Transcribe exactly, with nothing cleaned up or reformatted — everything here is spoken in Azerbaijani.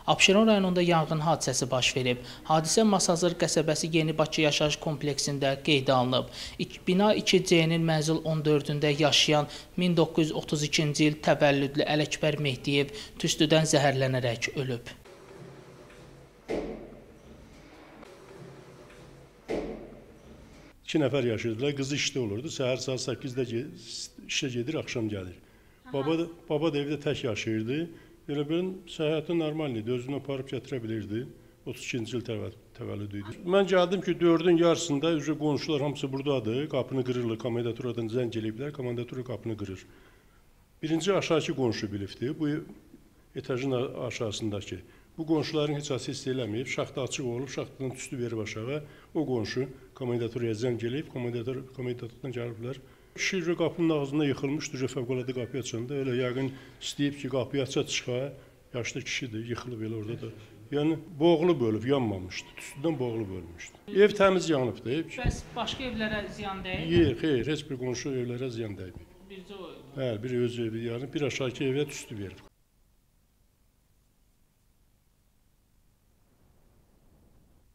Abşeron rayonunda yanğın hadisəsi baş verib. Hadisə Masazır qəsəbəsi Yeni Bakı yaşayış kompleksində qeydə alınıb. Bina iki C-nin mənzil on dördündə yaşayan min doqquz yüz otuz ikinci il təvəllüdlü Ələkbər Mehdiyev tüstüdən zəhərlənərək ölüb. İki nəfər yaşayırdılar, qızı işdə olurdu. Səhər saat səkkizdə işə gedir, axşam gəlir. Baba da, baba da evdə tək yaşayırdı. Elə bilin, səhhəti normal idi, özünü aparıb gətirə bilirdi. otuz ikinci il təvəllüdü idi. Mən gəldim ki, dördün yarısında üzrə qonşular hamısı buradadır. Qapını qırırlar, komendanturadan zəng eləyiblər, komendantura qapını qırır. Birinci aşağıki qonşu bilibdir, bu etajın aşağısındakı. Bu qonşuların heç hiss eləməyib, şaxta açıq olub, şaxtadan tüstü verib aşağı. O qonşu komendanturaya zəng eləyib, komendanturadan gəliblər. Kişi qapının ağzında yıxılmışdı, fəvqəladə qapıya açanda. Elə yəqin istəyib ki, qapıya aça çıxar. Yaşlı kişidir, yıxılıb elə orada da. Yəni, boğulub ölüb, yanmamışdı. Tüstüdən boğulub ölmüşdü. Ev təmiz yanıbdı. Bəs başqa evlərə ziyan dəyib? Yox, xeyr, heç bir qonşu evlərə ziyan dəyməyib. Bircə o evdə? Hə, bir öz evi, yəni bir aşağıki evə tüstü verib.